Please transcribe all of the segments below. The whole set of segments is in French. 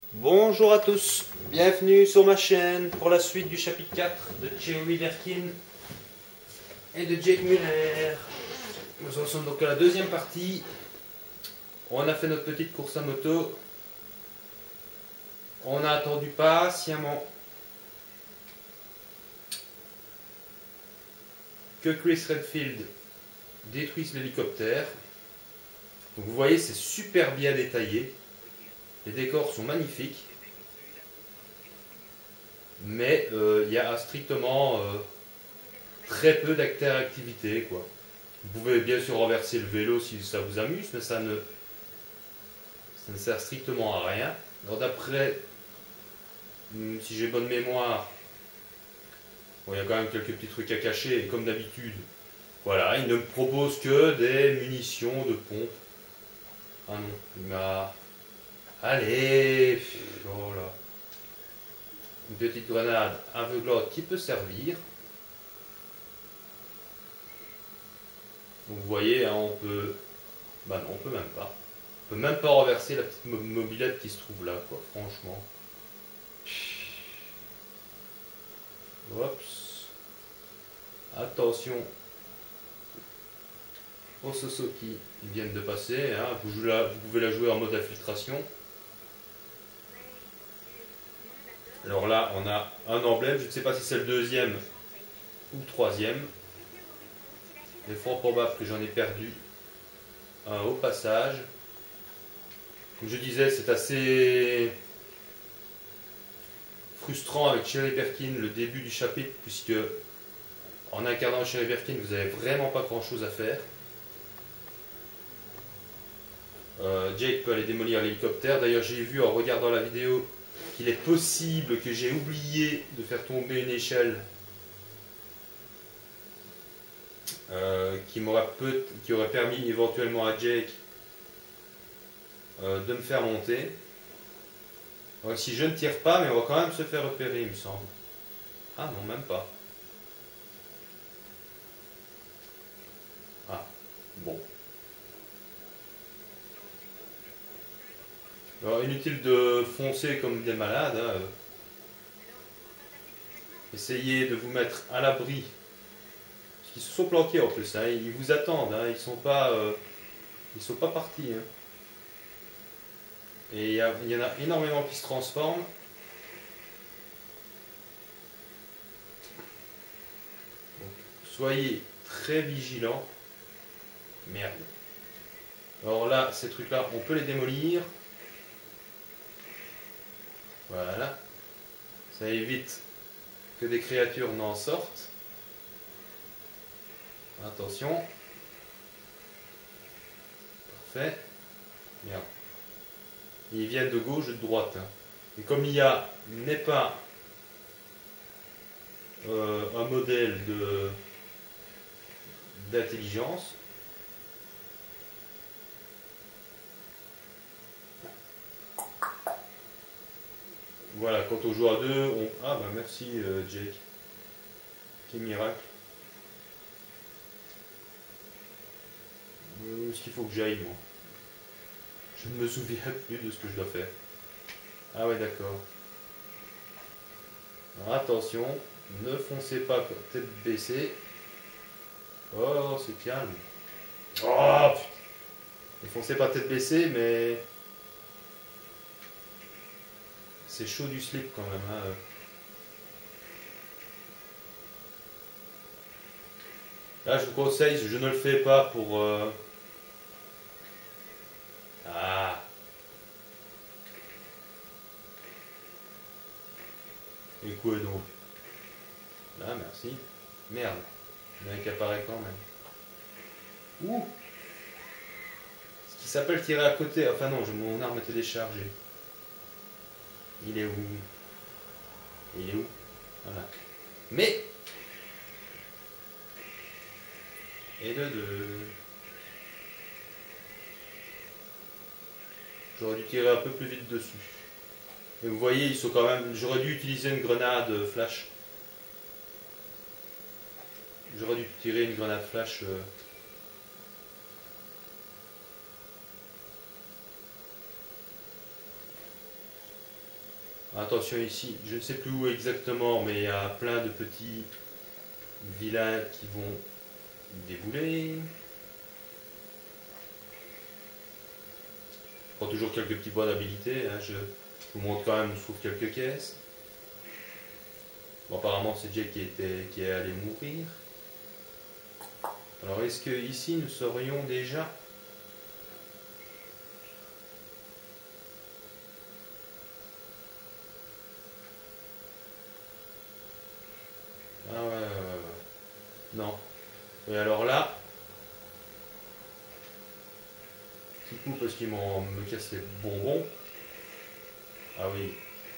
Bonjour à tous, bienvenue sur ma chaîne pour la suite du chapitre 4 de Cherry Birkin et de Jake Muller. Nous en sommes donc à la deuxième partie. On a fait notre petite course à moto. On a attendu patiemment que Chris Redfield détruise l'hélicoptère. Donc vous voyez, c'est super bien détaillé. Les décors sont magnifiques. Mais il y a strictement très peu d'interactivité, quoi. Vous pouvez bien sûr renverser le vélo si ça vous amuse, mais ça ne sert strictement à rien. Alors d'après, si j'ai bonne mémoire, bon, il y a quand même quelques petits trucs à cacher, et comme d'habitude, voilà, il ne me propose que des munitions de pompe. Ah non, il m'a... Allez, oh là. Une petite grenade aveuglante qui peut servir. Donc vous voyez, hein, on peut... Bah non, on peut même pas. On peut même pas renverser la petite mobilette qui se trouve là, quoi, franchement. Oups. Attention aux sosos qui viennent de passer. Hein. Vous pouvez la jouer en mode infiltration. Alors là, on a un emblème. Je ne sais pas si c'est le deuxième ou le troisième. Il est fort probable que j'en ai perdu un au passage. Comme je disais, c'est assez frustrant avec Cherry Birkin le début du chapitre, puisque en incarnant Cherry Birkin, vous n'avez vraiment pas grand chose à faire. Jake peut aller démolir l'hélicoptère. D'ailleurs, j'ai vu en regardant la vidéo qu'il est possible que j'ai oublié de faire tomber une échelle qui aurait permis éventuellement à Jake de me faire monter. Donc, si je ne tire pas, mais on va quand même se faire repérer, il me semble. Ah non, même pas. Ah, bon. Alors, inutile de foncer comme des malades. Hein. Essayez de vous mettre à l'abri. Parce qu'ils se sont planqués en plus. Hein. Ils vous attendent. Hein. Ils sont pas partis. Hein. Et il y en a énormément qui se transforment. Donc, soyez très vigilants. Merde. Alors là, ces trucs-là, on peut les démolir. Voilà. Ça évite que des créatures n'en sortent. Attention. Parfait. Merde. Ils viennent de gauche et de droite. Hein. Et comme il n'est pas un modèle d'intelligence, voilà, quand on joue à deux, on... Ah bah merci Jake. Quel miracle. Où est-ce qu'il faut que j'aille moi? Je ne me souviens plus de ce que je dois faire. Ah ouais d'accord. Alors attention, ne foncez pas tête baissée. Oh c'est calme. Oh putain. Ne foncez pas tête baissée mais... C'est chaud du slip quand même. Hein. Là, je vous conseille, je ne le fais pas pour... Ah. Et quoi donc? Ah, merci. Merde. Il y en a qui apparaît quand même. Ouh. Ce qui s'appelle tirer à côté. Enfin non, mon arme était déchargée. Il est où? Il est où? Voilà. Mais... Et de deux. J'aurais dû tirer un peu plus vite dessus. Et vous voyez, ils sont quand même... J'aurais dû utiliser une grenade flash. J'aurais dû tirer une grenade flash. Attention ici, je ne sais plus où exactement, mais il y a plein de petits vilains qui vont débouler. Je prends toujours quelques petits points d'habilité, hein. Je vous montre quand même où se trouvent quelques caisses. Bon, apparemment c'est Jake qui est allé mourir. Alors est-ce que ici nous serions déjà... Ah ouais. Non. Et alors là, petit coup parce qu'il me casse les bonbons. Ah oui.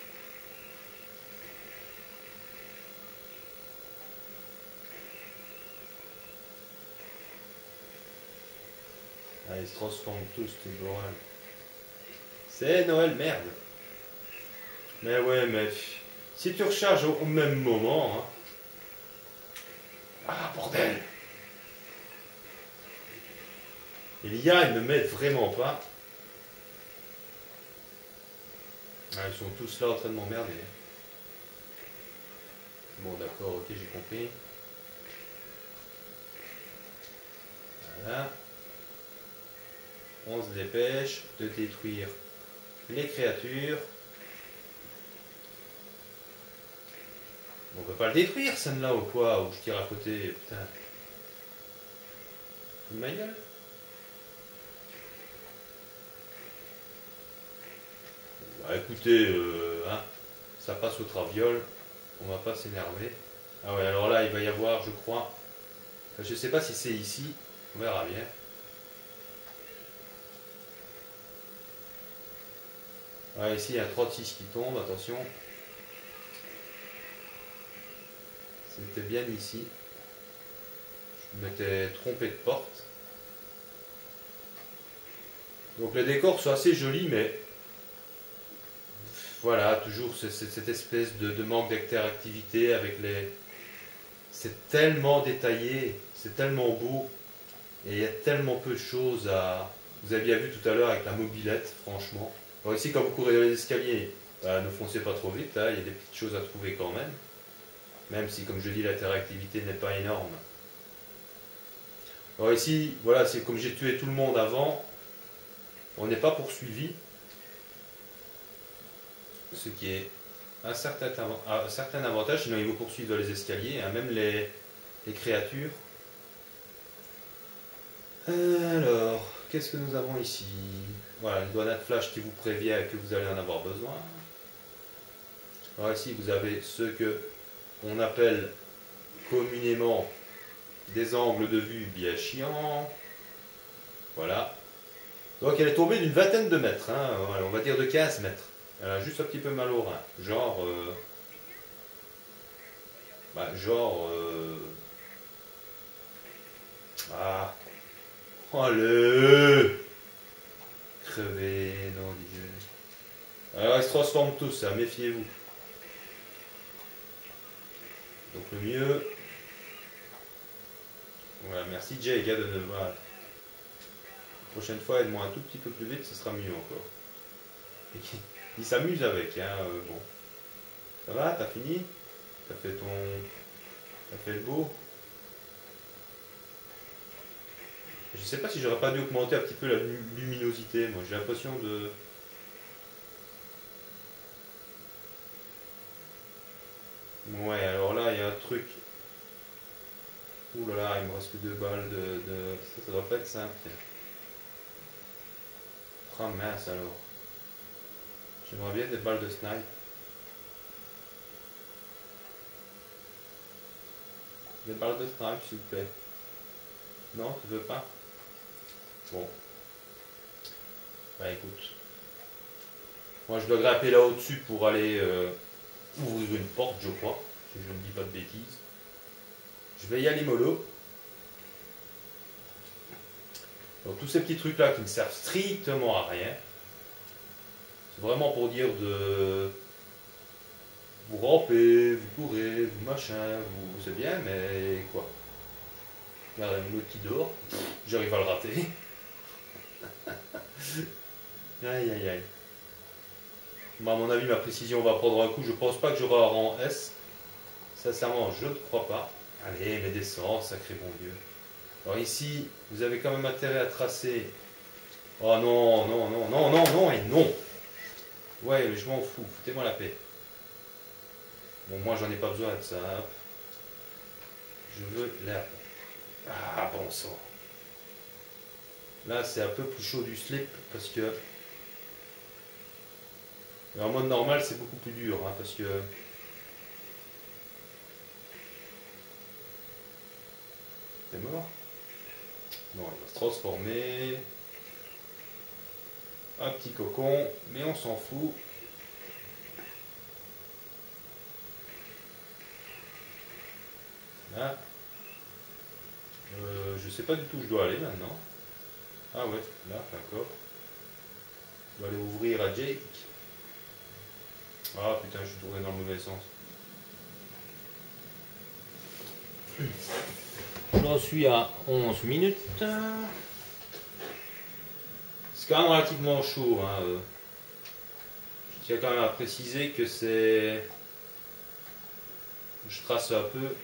Ah, ils se transforment tous, c'est Noël. C'est Noël, merde. Mais ouais, mais si tu recharges au même moment, hein. Ah, bordel. Et l'IA, ils ne m'aident vraiment pas. Ah, ils sont tous là en train de m'emmerder. Bon, d'accord, ok, j'ai compris. Voilà. On se dépêche de détruire les créatures. On peut pas le détruire, celle-là, ou quoi? Ou je tire à côté, putain. Fous de ma gueule. Bah écoutez, hein, ça passe au traviole. On va pas s'énerver. Ah ouais, alors là, il va y avoir, je crois... Je sais pas si c'est ici. On verra bien. Ouais, ici, il y a 36 qui tombent, attention. C'était bien ici. Je m'étais trompé de porte. Donc les décors sont assez jolis, mais voilà, toujours cette espèce de manque d'interactivité avec les... C'est tellement détaillé, c'est tellement beau, et il y a tellement peu de choses à... Vous avez bien vu tout à l'heure avec la mobilette, franchement. Alors ici, quand vous courez dans les escaliers, ne foncez pas trop vite, hein, il y a des petites choses à trouver quand même. Même si, comme je dis, l'interactivité n'est pas énorme. Alors ici, voilà, c'est comme j'ai tué tout le monde avant, on n'est pas poursuivi. Ce qui est un certain avantage, sinon ils vous poursuivent dans les escaliers, hein, même les créatures. Alors, qu'est-ce que nous avons ici? Voilà, une douane flash qui vous prévient que vous allez en avoir besoin. Alors ici, vous avez ce que on appelle communément des angles de vue bien chiants. Voilà. Donc elle est tombée d'une vingtaine de mètres, hein, voilà, on va dire de 15 mètres. Elle a juste un petit peu mal au rein. Genre... Ah... Allez, crevé, non, Dieu. Alors ils se transforment tous, hein, méfiez-vous. Donc le mieux... Voilà, merci Jay, gars de voilà. La prochaine fois, aide-moi un tout petit peu plus vite, ce sera mieux encore. Il s'amuse avec, hein, bon. Ça va, t'as fini? T'as fait le beau? Je sais pas si j'aurais pas dû augmenter un petit peu la luminosité, moi j'ai l'impression de... Ouais, alors là, il y a un truc. Ouh là là, il me reste que 2 balles de... Ça doit pas être simple. Ah mince alors. J'aimerais bien des balles de snipe. Des balles de snipe, s'il vous plaît. Non, tu veux pas? Bon. Bah écoute. Moi je dois grimper là au-dessus pour aller ouvrir une porte, je crois. Si je ne dis pas de bêtises. Je vais y aller mollo. Donc tous ces petits trucs là qui ne servent strictement à rien. C'est vraiment pour dire de... Vous rampez, vous courez, vous machin, vous... C'est bien, mais quoi? Regardez, un autre qui dort. J'arrive à le rater. Aïe aïe aïe. Moi, à mon avis, ma précision va prendre un coup. Je pense pas que j'aurai un rang S. Sincèrement, je ne crois pas. Allez, mais descends, sacré bon Dieu. Alors ici, vous avez quand même intérêt à tracer. Oh non, non, non, non, non, non et non. Ouais, mais je m'en fous. Foutez-moi la paix. Bon, moi, j'en ai pas besoin de ça. Je veux l'herbe. Ah, bon sang. Là, c'est un peu plus chaud du slip parce que... Mais en mode normal, c'est beaucoup plus dur, hein, parce que... T'es mort? Non, il va se transformer. Un petit cocon, mais on s'en fout. Là. Je sais pas du tout où je dois aller maintenant. Ah ouais, là, d'accord. Je dois aller ouvrir à Jake. Ah putain, je suis tourné dans le mauvais sens. J'en suis à 11 minutes. C'est quand même relativement chaud. Hein. Je tiens quand même à préciser que c'est... Je trace un peu.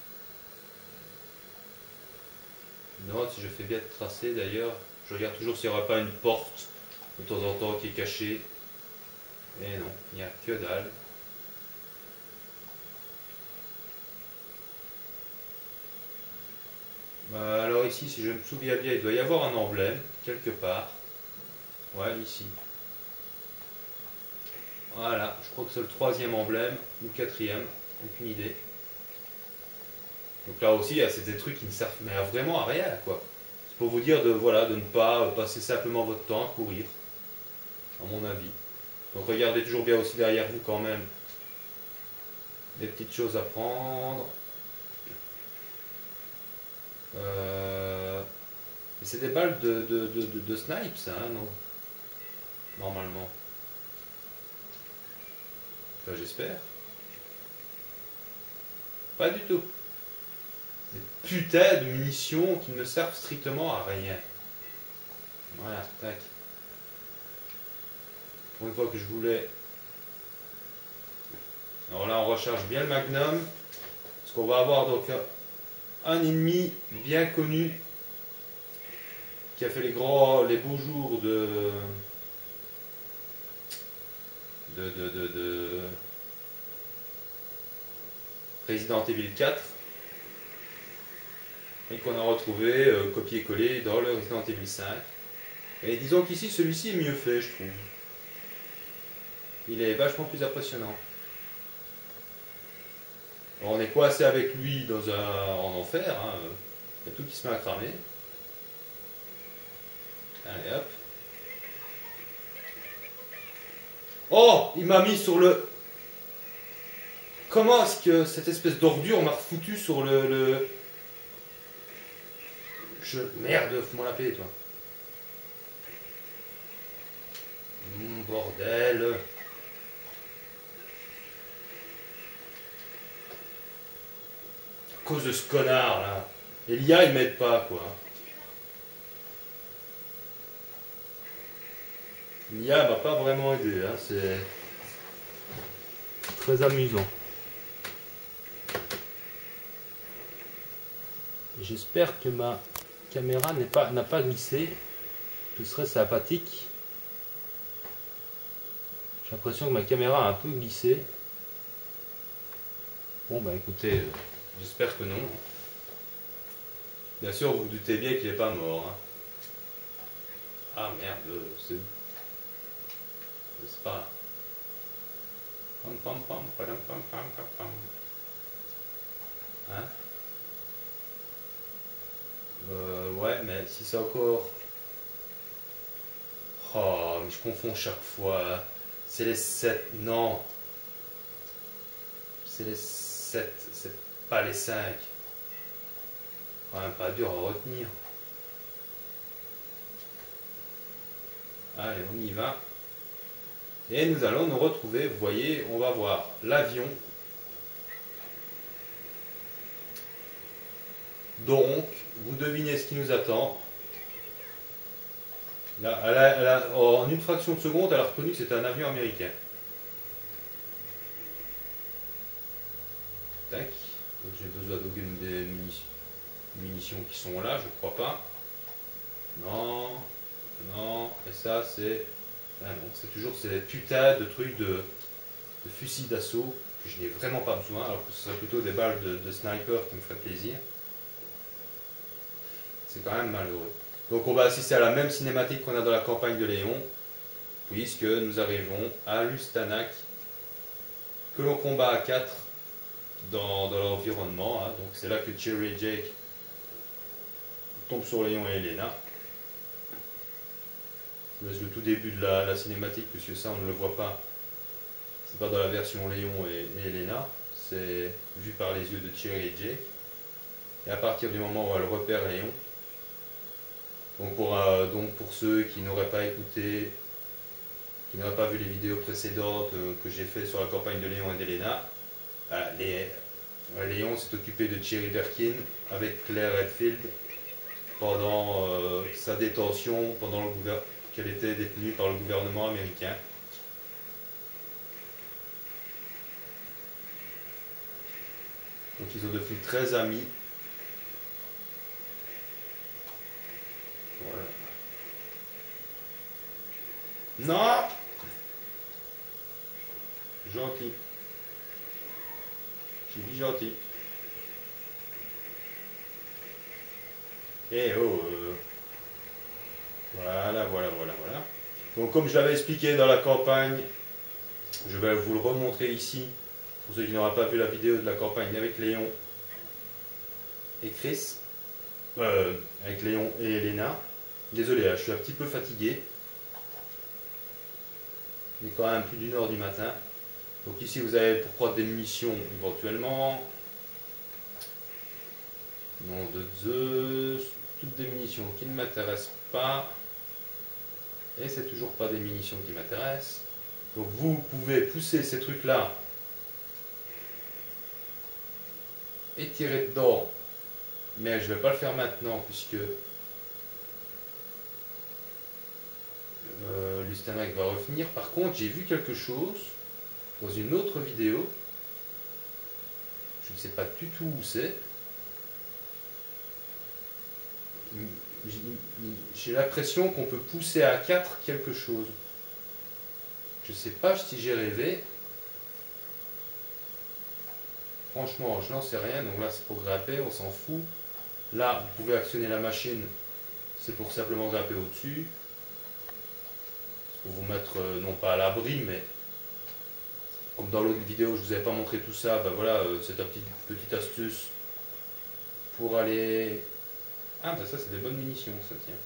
Non, si je fais bien de tracer d'ailleurs. Je regarde toujours s'il n'y aura pas une porte de temps en temps qui est cachée. Et non, il n'y a que dalle. Alors ici, si je me souviens bien, il doit y avoir un emblème, quelque part. Ouais, ici. Voilà, je crois que c'est le 3e emblème, ou le 4e, aucune idée. Donc là aussi, c'est des trucs qui ne servent mais vraiment à rien, quoi. C'est pour vous dire de, voilà, de ne pas passer simplement votre temps à courir, à mon avis. Donc regardez toujours bien aussi derrière vous quand même des petites choses à prendre. Et c'est des balles de snipe, ça, hein, non? Normalement. Enfin, j'espère. Pas du tout. Des putains de munitions qui ne me servent strictement à rien. Voilà, tac. Pour une fois que je voulais... Alors là, on recharge bien le magnum. Parce qu'on va avoir donc un ennemi bien connu qui a fait les beaux jours de Resident Evil 4 et qu'on a retrouvé copié-collé dans le Resident Evil 5. Et disons qu'ici, celui-ci est mieux fait, je trouve. Il est vachement plus impressionnant. Alors, on est coincé avec lui en enfer. Hein. Il y a tout qui se met à cramer. Allez hop. Oh, il m'a mis sur le... Comment est-ce que cette espèce d'ordure m'a refoutu sur le... Merde, fous-moi la paix, toi. Bordel. À cause de ce connard, là. Et l'IA, il m'aide pas, quoi. L'IA m'a pas vraiment aidé, hein. C'est très amusant. J'espère que ma caméra n'a pas glissé. Ce serait sympathique. J'ai l'impression que ma caméra a un peu glissé. Bon bah écoutez, j'espère que non. Bien sûr, vous vous doutez bien qu'il n'est pas mort. Hein. Ah merde, c'est pas là. Pam pam pam pam pam pam pam. Hein? Ouais, mais si c'est encore... Oh, mais je confonds chaque fois. C'est les 7. Non. C'est les 7. C'est pas les 5. Quand même pas dur à retenir. Allez, on y va. Et nous allons nous retrouver. Vous voyez, on va voir l'avion. Donc, vous devinez ce qui nous attend. Là, en une fraction de seconde, elle a reconnu que c'était un avion américain. Tac. Donc j'ai besoin d'aucune des munitions qui sont là, je crois pas. Non. Non. Et ça c'est... Ah non, c'est toujours ces putains de trucs de fusil d'assaut que je n'ai vraiment pas besoin, alors que ce serait plutôt des balles de sniper qui me feraient plaisir. C'est quand même malheureux. Donc on va assister à la même cinématique qu'on a dans la campagne de Léon, puisque nous arrivons à Lustanak, que l'on combat à 4 dans l'environnement. Hein. Donc c'est là que Cherry et Jake tombent sur Léon et Elena. Je vous laisse le tout début de la cinématique, puisque ça on ne le voit pas. C'est pas dans la version Léon et Elena, c'est vu par les yeux de Cherry et Jake. Et à partir du moment où elle repère Léon, donc pour ceux qui n'auraient pas écouté, qui n'auraient pas vu les vidéos précédentes que j'ai fait sur la campagne de Léon et d'Elena, Léon s'est occupé de Cherry Birkin avec Claire Redfield pendant sa détention, pendant qu'elle était détenue par le gouvernement américain. Donc ils sont devenus très amis. Voilà. Non! Gentil. J'ai dit gentil. Eh oh! Voilà. Donc comme je l'avais expliqué dans la campagne, je vais vous le remontrer ici, pour ceux qui n'auraient pas vu la vidéo de la campagne avec Léon et Chris, avec Léon et Elena. Désolé, je suis un petit peu fatigué. Il est quand même plus d'1 h du matin. Donc ici vous avez pour prendre des munitions éventuellement. Nom de Zeus, toutes des munitions qui ne m'intéressent pas. Et c'est toujours pas des munitions qui m'intéressent. Donc vous pouvez pousser ces trucs-là et tirer dedans. Mais je ne vais pas le faire maintenant puisque Lustanak va revenir. Par contre, j'ai vu quelque chose dans une autre vidéo. Je ne sais pas du tout où c'est. J'ai l'impression qu'on peut pousser à 4 quelque chose. Je ne sais pas si j'ai rêvé. Franchement, je n'en sais rien. Donc là, c'est pour grimper, on s'en fout. Là, vous pouvez actionner la machine. C'est pour simplement grimper au-dessus. Pour vous mettre, non pas à l'abri, mais comme dans l'autre vidéo, je ne vous avais pas montré tout ça. Ben voilà, c'est une petite astuce pour aller... Ah, ben ça, c'est des bonnes munitions, ça tient.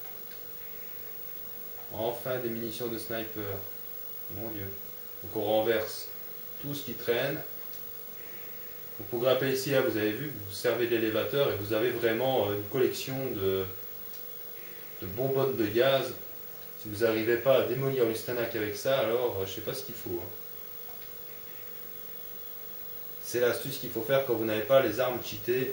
Enfin, des munitions de sniper. Mon Dieu. Donc on renverse tout ce qui traîne. Donc pour grimper ici, là, vous avez vu, vous servez de l'élévateur et vous avez vraiment une collection de bonbonnes de gaz. Si vous n'arrivez pas à démolir Lustanak avec ça, alors je ne sais pas ce qu'il faut. Hein. C'est l'astuce qu'il faut faire quand vous n'avez pas les armes cheatées.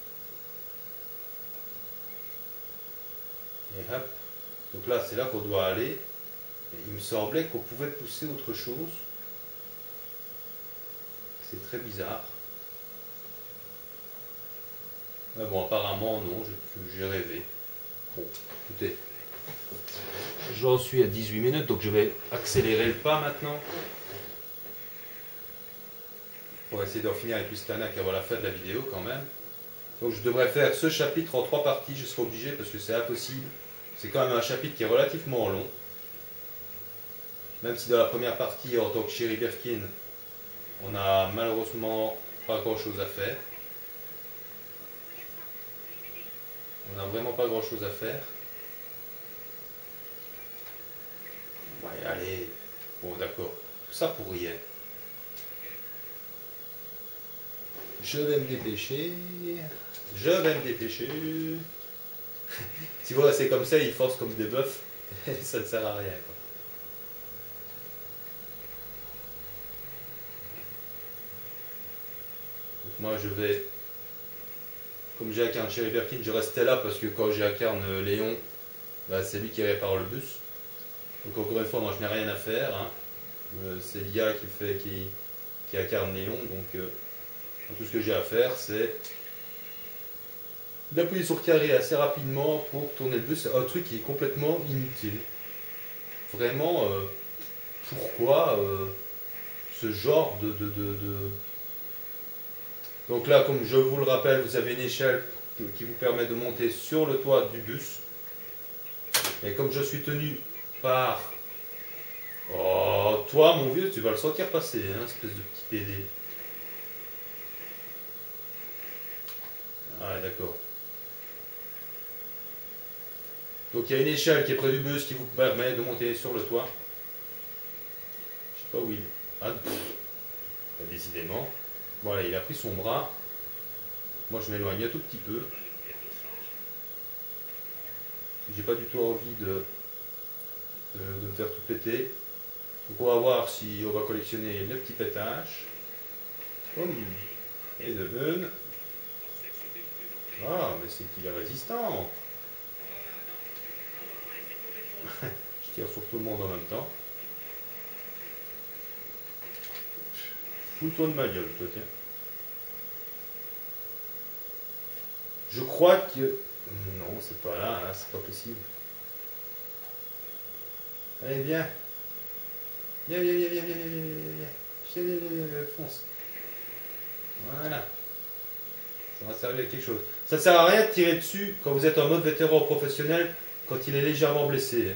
Et hop. Donc là, c'est là qu'on doit aller. Et il me semblait qu'on pouvait pousser autre chose. C'est très bizarre. Mais bon, apparemment, non, j'ai rêvé. Bon, écoutez. J'en suis à 18 minutes, donc je vais accélérer le pas maintenant. Pour essayer d'en finir avec Lustanak avant la fin de la vidéo quand même. Donc je devrais faire ce chapitre en 3 parties, je serai obligé parce que c'est impossible. C'est quand même un chapitre qui est relativement long. Même si dans la première partie, en tant que Cherry Birkin, on n'a malheureusement pas grand chose à faire. On n'a vraiment pas grand chose à faire. Ouais, allez. Bon, d'accord. Tout ça pour rien. Je vais me dépêcher. Si voilà, c'est comme ça, ils forcent comme des bœufs. Ça ne sert à rien. Quoi. Donc moi, je vais... Comme j'ai incarné Cherry Birkin, je restais là parce que quand j'incarne Léon, bah, c'est lui qui répare le bus. Donc encore une fois, moi je n'ai rien à faire. Hein. C'est l'IA qui incarne Léon, donc Tout ce que j'ai à faire, c'est d'appuyer sur carré assez rapidement pour tourner le bus. C'est un truc qui est complètement inutile. Vraiment, pourquoi ce genre de... Donc là, comme je vous le rappelle, vous avez une échelle qui vous permet de monter sur le toit du bus. Et comme je suis tenu par... Oh, toi, mon vieux, tu vas le sentir passer, hein, espèce de petit PD. Ah, ouais, d'accord. Donc il y a une échelle qui est près du bus qui vous permet de monter sur le toit. Je sais pas où il est. Ah, décidément. Voilà, il a pris son bras. Moi, je m'éloigne un tout petit peu. J'ai pas du tout envie de me faire tout péter. Donc on va voir si on va collectionner le petit pétage. Et de une. Ah, mais c'est qu'il est résistant. Je tire sur tout le monde en même temps. Fous-toi de ma gueule, toi, tiens. Je crois que... Non, c'est pas là, hein, c'est pas possible. Allez, viens. Viens, viens, viens, viens, viens, viens, viens, viens, viens, fonce. Voilà. Ça va servir à quelque chose. Ça ne sert à rien de tirer dessus quand vous êtes en mode vétéran professionnel, quand il est légèrement blessé.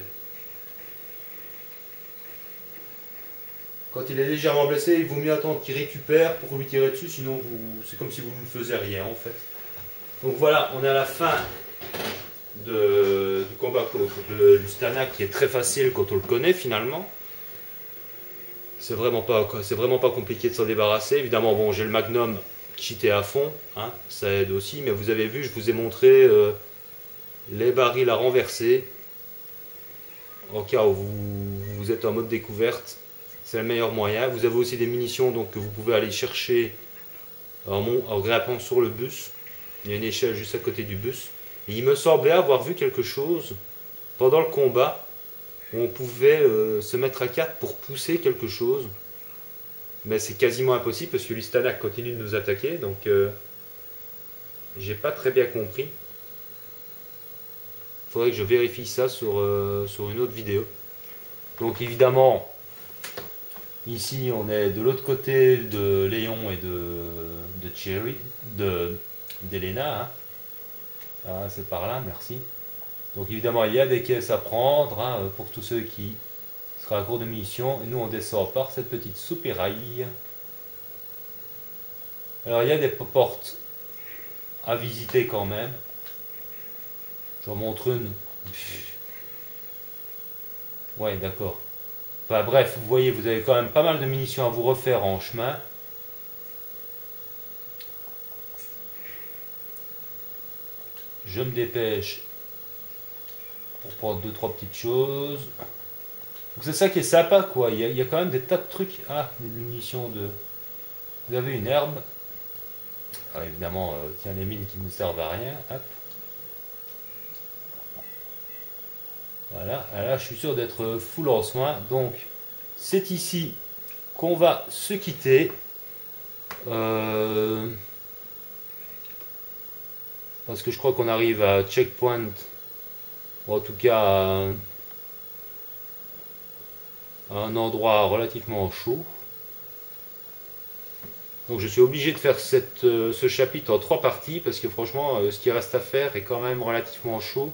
Quand il est légèrement blessé, il vaut mieux attendre qu'il récupère pour lui tirer dessus, sinon c'est comme si vous ne faisiez rien en fait. Donc voilà, on est à la fin du combat contre le Lustanak qui est très facile quand on le connaît finalement. C'est vraiment pas compliqué de s'en débarrasser. Évidemment, bon, j'ai le Magnum cheaté à fond, hein, ça aide aussi, mais vous avez vu, je vous ai montré les barils à renverser. En cas où vous êtes en mode découverte, c'est le meilleur moyen. Vous avez aussi des munitions donc, que vous pouvez aller chercher en grimpant sur le bus. Il y a une échelle juste à côté du bus. Et il me semblait avoir vu quelque chose pendant le combat où on pouvait se mettre à 4 pour pousser quelque chose. Mais c'est quasiment impossible parce que l'Ustanak continue de nous attaquer. Donc j'ai pas très bien compris. Il faudrait que je vérifie ça sur une autre vidéo. Donc évidemment, ici on est de l'autre côté de Léon et de Cherry, d'Elena. Hein. Ah, c'est par là, merci. Donc évidemment il y a des caisses à prendre hein, pour tous ceux qui sera à court de munitions. Et nous on descend par cette petite soupirail. Alors il y a des portes à visiter quand même. J'en montre une. Ouais, d'accord. Enfin bref, vous voyez, vous avez quand même pas mal de munitions à vous refaire en chemin. Je me dépêche pour prendre 2-3 petites choses. Donc c'est ça qui est sympa quoi. Il y a quand même des tas de trucs. Ah, des munitions de... Vous avez une herbe. Alors évidemment, tiens les mines qui ne nous servent à rien. Hop. Voilà, là je suis sûr d'être full en soin. Donc c'est ici qu'on va se quitter. Parce que je crois qu'on arrive à checkpoint. Ou en tout cas à un endroit relativement chaud. Donc je suis obligé de faire ce chapitre en 3 parties. Parce que franchement ce qui reste à faire est quand même relativement chaud.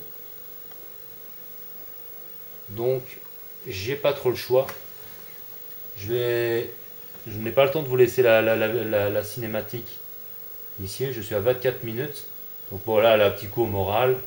Donc j'ai pas trop le choix. Je n'ai pas le temps de vous laisser la cinématique ici. Je suis à 24 minutes. Donc voilà, la petit coup au moral.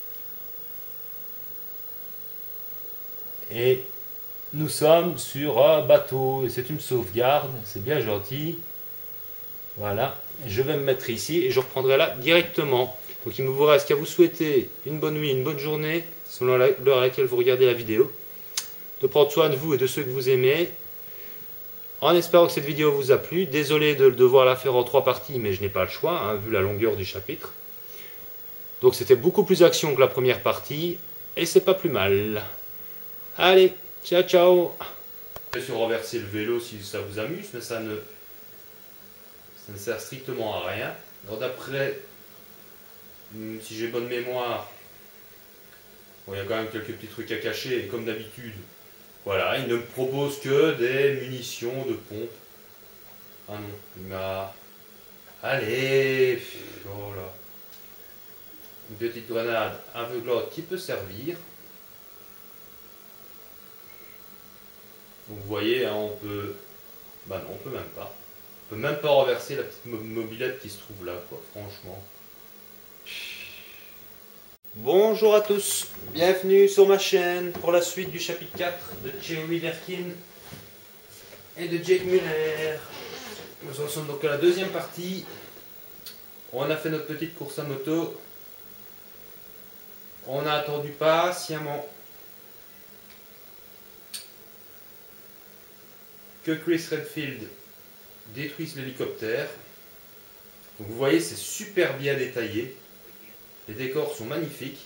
Et nous sommes sur un bateau. Et c'est une sauvegarde. C'est bien gentil. Voilà. Je vais me mettre ici et je reprendrai là directement. Donc il ne vous reste qu'à vous souhaiter une bonne nuit, une bonne journée, selon l'heure à laquelle vous regardez la vidéo. De prendre soin de vous et de ceux que vous aimez. En espérant que cette vidéo vous a plu. Désolé de devoir la faire en 3 parties, mais je n'ai pas le choix, hein, vu la longueur du chapitre. Donc c'était beaucoup plus action que la première partie. Et c'est pas plus mal. Allez, ciao ciao. Je vais renverser le vélo si ça vous amuse, mais ça Ça ne sert strictement à rien. Alors d'après, si j'ai bonne mémoire, bon, il y a quand même quelques petits trucs à cacher, et comme d'habitude, voilà, il ne me propose que des munitions de pompe. Ah non, il m'a... Allez, voilà. Une petite grenade aveuglante qui peut servir. Donc vous voyez, hein, on peut... Bah non, on peut même pas. On peut même pas renverser la petite mobilette qui se trouve là, quoi, franchement. Bonjour à tous, bienvenue sur ma chaîne pour la suite du chapitre 4 de Cherry Birkin et de Jake Muller. Nous en sommes donc à la deuxième partie. On a fait notre petite course à moto. On a attendu patiemment que Chris Redfield détruise l'hélicoptère. Donc vous voyez, c'est super bien détaillé. Les décors sont magnifiques.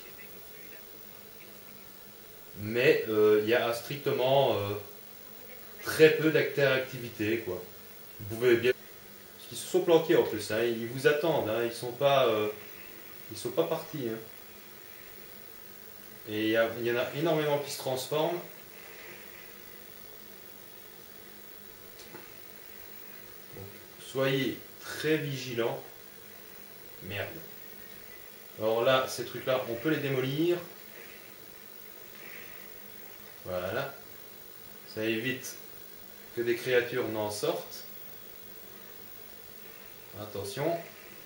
Mais il y a strictement très peu d'activité, quoi. Vous pouvez bien... Parce qu'ils se sont planqués en plus, hein. Ils vous attendent, hein. Ils sont pas partis, hein. Et il y en a énormément qui se transforment. Donc, soyez très vigilants. Merde. Alors là, ces trucs-là, on peut les démolir. Voilà. Ça évite que des créatures n'en sortent. Attention.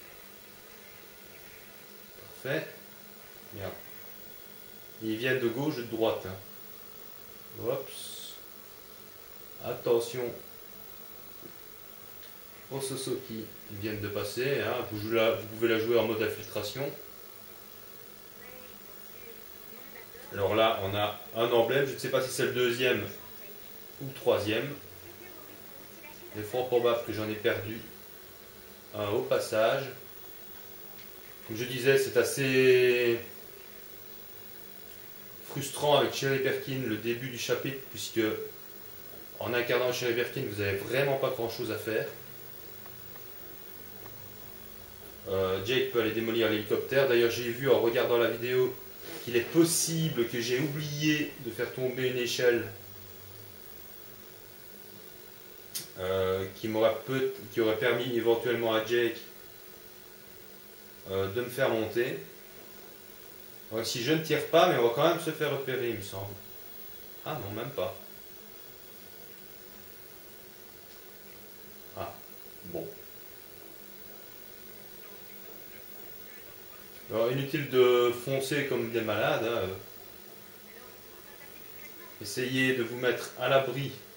Parfait. Merde. Ils viennent de gauche et de droite. Hein. Oups. Attention aux sosos qui viennent de passer. Hein. Vous pouvez la jouer en mode infiltration. Alors là, on a un emblème. Je ne sais pas si c'est le deuxième ou le troisième. Il est fort probable que j'en ai perdu un au passage. Comme je disais, c'est assez frustrant avec Cherry Birkin le début du chapitre, puisque en incarnant Cherry Birkin, vous n'avez vraiment pas grand chose à faire. Jake peut aller démolir l'hélicoptère. D'ailleurs, j'ai vu en regardant la vidéo qu'il est possible que j'ai oublié de faire tomber une échelle qui aurait permis éventuellement à Jake de me faire monter. Donc, si je ne tire pas, mais on va quand même se faire repérer, il me semble. Ah non, même pas. Ah, bon. Alors, inutile de foncer comme des malades. Hein. Essayez de vous mettre à l'abri